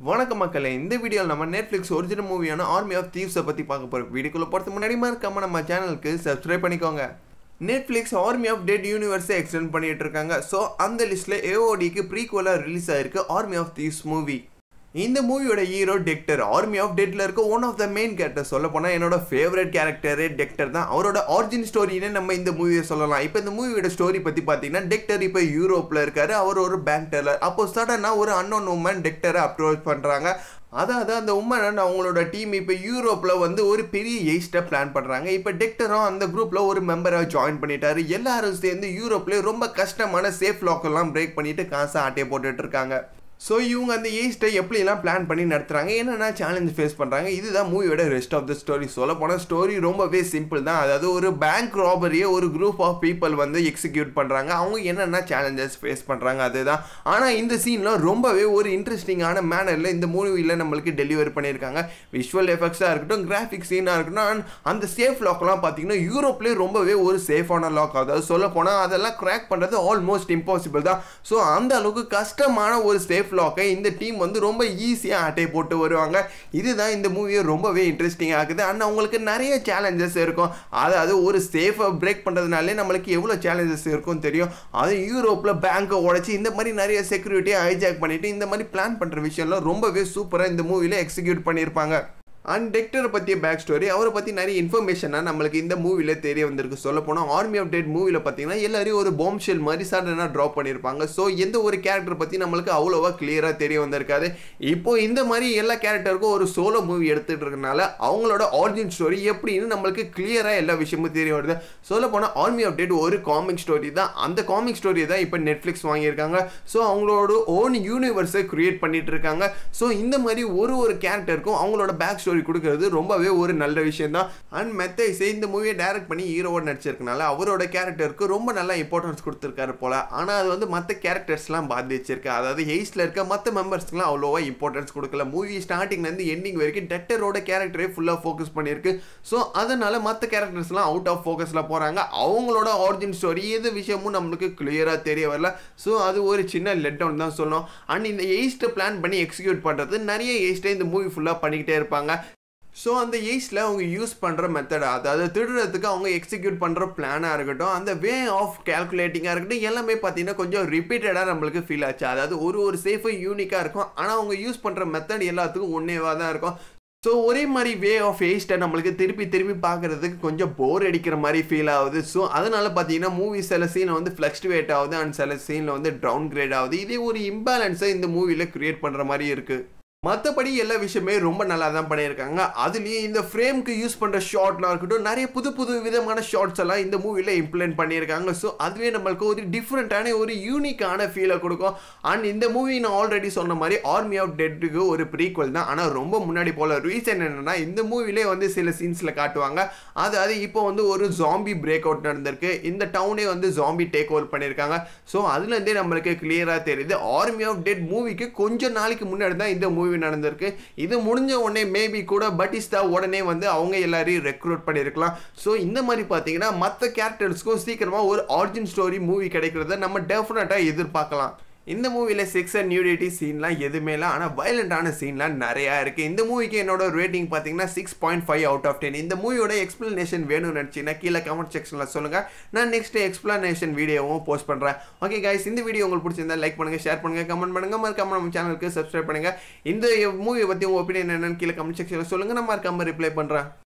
வணக்கம் மக்களே, இந்த வீடியோவில் நம்ம நெட்ஃப்ளிக்ஸ் ஒரிஜினல் மூவியான ஆர்மி ஆஃப் தீவ்ஸை பற்றி பார்க்க போகிறோம். வீடியோக்குள்ளே போகிறதுக்கு முன்னாடி மறக்காம நம்ம சேனலுக்கு சப்ஸ்கிரைப் பண்ணிக்கோங்க. நெட்ஃப்ளிக்ஸ் ஆர்மி ஆஃப் டெட் யூனிவர்ஸை எக்ஸ்டெண்ட் பண்ணிட்டு இருக்காங்க. ஸோ அந்த லிஸ்ட்டில் ஏஓடிக்கு ப்ரீக்வலாக ரிலீஸ் ஆயிருக்கு ஆர்மி ஆஃப் தீவ்ஸ் மூவி. இந்த மூவியோட ஹீரோ டெக்டர். ஆர்மி ஆஃப் டெட்ல இருக்க one of the main character. சொல்ல போனால் என்னோட ஃபேவரட் கேரக்டரே டெக்டர் தான். அவரோட ஆரிஜின் ஸ்டோரின்னு நம்ம இந்த மூவியை சொல்லலாம். இப்போ இந்த மூவியோட ஸ்டோரி பற்றி பார்த்தீங்கன்னா, டெக்டர் இப்போ யூரோப்பில் இருக்காரு. அவர் ஒரு பேங்க் டெல்லர். அப்போ சடனாக ஒரு அன்னோன் உமன் டெக்டரை அப்ரோச் பண்ணுறாங்க. அதாவது அந்த உமன் அவங்களோட டீம் இப்போ யூரோப்பில் வந்து ஒரு பெரிய எய்ஸ்ட்டை பிளான் பண்ணுறாங்க. இப்போ டெக்டரும் அந்த குரூப்பில் ஒரு மெம்பராக ஜாயின் பண்ணிட்டாரு. எல்லாரும் சேர்ந்து யூரோப்லேயே ரொம்ப கஷ்டமான சேஃப் லாக்கெல்லாம் பிரேக் பண்ணிட்டு காசை ஆட்டையை போட்டுட்டு இருக்காங்க. ஸோ இவங்க அந்த ஏஸ்ட்டை எப்படிலாம் பிளான் பண்ணி நடத்துகிறாங்க, என்னென்ன சேலஞ்ச் ஃபேஸ் பண்ணுறாங்க, இதுதான் மூவியோட ரெஸ்ட் ஆஃப் த ஸ்டோரி. சொல்ல போனால் ஸ்டோரி ரொம்பவே சிம்பிள் தான். அதாவது ஒரு பேங்க் ராபரியை ஒரு குரூப் ஆஃப் பீப்புள் வந்து எக்ஸிக்யூட் பண்ணுறாங்க. அவங்க என்னென்ன சேலஞ்சஸ் ஃபேஸ் பண்ணுறாங்க அதுதான். ஆனால் இந்த சீனில் ரொம்பவே ஒரு இன்ட்ரெஸ்டிங்கான மேனரில் இந்த மூவியில் நம்மளுக்கு டெலிவரி பண்ணியிருக்காங்க. விஷுவல் எஃபெக்ட்ஸாக இருக்கட்டும், கிராஃபிக் சீனாக இருக்கட்டும், அந்த சேஃப் லாக்லாம் பார்த்தீங்கன்னா யூரோப்லேயே ரொம்பவே ஒரு சேஃபான லாக். அதாவது சொல்ல போனால் அதெல்லாம் கிராக் பண்ணுறது ஆல்மோஸ்ட் இம்பாசிபிள் தான். ஸோ அந்த அளவுக்கு கஷ்டமான ஒரு சேஃப் லாக்கை இந்த டீம் வந்து ரொம்ப ஈஸியாக அட்டை போட்டு வருவாங்க. இதுதான் இந்த மூவியை ரொம்பவே இன்ட்ரெஸ்டிங் ஆகுது. அண்ட் அவங்களுக்கு நிறைய சேலஞ்சஸ் இருக்கும். அதாவது ஒரு சேஃபை பிரேக் பண்ணுறதுனாலே நம்மளுக்கு எவ்வளோ சேலஞ்சஸ் இருக்கும் தெரியும். அது யூரோப்பில் பேங்கை உடைச்சி இந்த மாதிரி நிறைய செக்யூரிட்டியை ஹைஜாக் பண்ணிட்டு இந்த மாதிரி பிளான் பண்ணுற விஷயம்லாம் ரொம்பவே சூப்பராக இந்த மூவியில் எக்ஸிக்யூட் பண்ணியிருப்பாங்க. அண்ட் டெக்டரை பற்றிய பேக் ஸ்டோரி, அவரை பற்றி நிறைய இன்ஃபர்மேஷனாக நம்மளுக்கு இந்த மூவியில் தெரிய வந்திருக்கு. சொல்ல போனால் ஆர்மி ஆஃப் டெட் மூவியில் பார்த்தீங்கன்னா எல்லாரையும் ஒரு பாம் ஷெல் மாதிரி சடனாக ட்ராப் பண்ணியிருப்பாங்க. ஸோ எந்த ஒரு கேரக்டர் பற்றி நம்மளுக்கு அவ்வளோவா கிளியராக தெரிய வந்திருக்காது. இப்போ இந்த மாதிரி எல்லா கேரக்டருக்கும் ஒரு சோலோ மூவி எடுத்துகிட்டு இருக்கனால அவங்களோட ஆரிஜின் ஸ்டோரி எப்படின்னு நம்மளுக்கு கிளியராக எல்லா விஷயமும் தெரிய வருது. சொல்ல போனால் ஆர்மி ஆஃப் டெட் ஒரு காமிக் ஸ்டோரி தான். அந்த காமிக் ஸ்டோரி தான் இப்போ நெட்ஃப்ளிக்ஸ் வாங்கியிருக்காங்க. ஸோ அவங்களோட ஓன் யூனிவர்ஸை கிரியேட் பண்ணிட்டு இருக்காங்க. ஸோ இந்த மாதிரி ஒரு கேரக்டருக்கும் அவங்களோட பேக் ஸ்டோரி கொடுக்கிறது ரொம்பவே ஒரு நல்ல விஷயம் தான். அண்ட் மெத்தைஸே இந்த மூவியை டைரக்ட் பண்ணி ஹீரோவோட நடிச்சிருக்கனால அவரோட கேரக்டருக்கு ரொம்ப நல்லா இம்பார்ட்டன்ஸ் கொடுத்துருக்காரு போல. ஆனால் அது வந்து மற்ற கேரக்டர்ஸ்லாம் பாதிச்சிருக்கு. அதாவது ஹெய்ஸ்ல இருக்க மற்ற மெம்பர்ஸ்க்குலாம் அவ்வளோவா இம்பார்ட்டன்ஸ் கொடுக்கல. மூவி ஸ்டார்டிங்லேருந்து எண்டிங் வரைக்கும் டெக்டரோட கேரக்டரே ஃபுல்லாக ஃபோக்கஸ் பண்ணியிருக்கு. ஸோ அதனால மற்ற கேரக்டர்ஸ்லாம் அவுட் ஆஃப் ஃபோக்கஸில் போகிறாங்க. அவங்களோட ஆரிஜின் ஸ்டோரி எது விஷயமும் நம்மளுக்கு கிளியராக தெரிய வரல. ஸோ அது ஒரு சின்ன லெட் டவுன் தான் சொல்லணும். அண்ட் இந்த எய்ஸ்ட்டை பிளான் பண்ணி எக்ஸிக்யூட் பண்ணுறது நிறைய எய்ஸ்ட்டை இந்த மூவி ஃபுல்லாக பண்ணிக்கிட்டே இருப்பாங்க. ஸோ அந்த எய்ஸில் அவங்க யூஸ் பண்ணுற மெத்தட், அதாவது திருடுறதுக்கு அவங்க எக்ஸிக்யூட் பண்ணுற பிளானாக இருக்கட்டும், அந்த வே ஆஃப் கேல்குலேட்டிங்காக இருக்கட்டும், எல்லாமே பார்த்தீங்கன்னா கொஞ்சம் ரிப்பீட்டடாக நம்மளுக்கு ஃபீல் ஆச்சு. அதாவது ஒரு சேஃபும் யூனிக்காக இருக்கும். ஆனால் அவங்க யூஸ் பண்ணுற மெத்தட் எல்லாத்துக்கும் ஒன்றேவாக தான் இருக்கும். ஸோ ஒரே மாதிரி வே ஆஃப் எய்ஸ்ட்டை நம்மளுக்கு திருப்பி பார்க்குறதுக்கு கொஞ்சம் போர் அடிக்கிற மாதிரி ஃபீல் ஆகுது. ஸோ அதனால் பார்த்தீங்கன்னா மூவி சில சீனில் வந்து ஃப்ளக்சுவேட் ஆகுது அண்ட் சில சீனில் வந்து டவுன் கிரேட் ஆகுது. இதே ஒரு இம்பேலன்ஸை இந்த மூவியில் கிரியேட் பண்ணுற மாதிரி இருக்குது. மற்றபடி எல்லா விஷயமே ரொம்ப நல்லா தான் பண்ணியிருக்காங்க. அதுலேயும் இந்த ஃப்ரேம்க்கு யூஸ் பண்ணுற ஷார்ட்லாம் இருக்கட்டும், நிறைய புது விதமான ஷார்ட்ஸ் எல்லாம் இந்த மூவியில் இம்ப்ளிமெண்ட் பண்ணியிருக்காங்க. ஸோ அதுவே நம்மளுக்கு ஒரு டிஃப்ரெண்ட்டான ஒரு யூனிக்கான ஃபீலை கொடுக்கும். அண்ட் இந்த மூவி நான் ஆல்ரெடி சொன்ன மாதிரி ஆர்மி ஆஃப் டெட்டுக்கு ஒரு ப்ரீக்வல் தான். ஆனால் ரொம்ப முன்னாடி போல. ரீசன் என்னென்னா, இந்த மூவிலே வந்து சில சீன்ஸில் காட்டுவாங்க. அது இப்போ வந்து ஒரு ஜாம்பி பிரேக் அவுட் நடந்திருக்கு. இந்த டவுனே வந்து ஜாம்பி டேக் ஓவர் பண்ணியிருக்காங்க. ஸோ அதுலேருந்தே நம்மளுக்கு கிளியராக தெரியுது ஆர்மி ஆஃப் டெட் மூவிக்கு கொஞ்சம் நாளைக்கு முன்னாடி தான் இந்த மூவி நடந்திருக்கு. இது முடிஞ்ச உடனே மேபி கூட பட்டிஸ்டா உடனே வந்து அவங்க எல்லாரையும் ரெக்ரூட் பண்ணியிருக்கலாம். ஸோ இந்த மாதிரி பார்த்தீங்கன்னா மற்ற கேரக்டர்ஸ்க்கும் சீக்கிரமாக ஒரு ஆரிஜின் ஸ்டோரி மூவி கிடைக்கிறத நம்ம டெஃபினட்டாக எதிர்பார்க்கலாம். இந்த மூவியில் செக்ஸ் அண்ட் நியூடிட்டி சீன்லாம் எதுவுமே இல்லை. ஆனால் வயலண்டான சீன்லாம் நிறையா இருக்குது. இந்த மூவிக்கு என்னோட ரேட்டிங் பார்த்தீங்கன்னா 6.5 out of 10. இந்த மூவியோட எக்ஸ்பிளனேஷன் வேணும்னு நினச்சிங்கன்னா கீழே கமெண்ட் செக்ஷனில் சொல்லுங்கள். நான் நெக்ஸ்ட் எக்ஸ்பிளனேஷன் வீடியோவும் போஸ்ட் பண்ணுறேன். ஓகே கைஸ், இந்த வீடியோ உங்களுக்கு பிடிச்சிருந்தா லைக் பண்ணுங்கள், ஷேர் பண்ணுங்கள், கமெண்ட் பண்ணுங்கள். மறக்காம நம்ம சேனலுக்கு சப்ஸ்கிரைப் பண்ணுங்கள். இந்த மூவியை பற்றி உங்கள் ஒப்பீனியன் என்னன்னு கீழே கமெண்ட் செக்ஷனில் சொல்லுங்கள். நான் மறக்காம ரிப்ளை பண்ணுறேன்.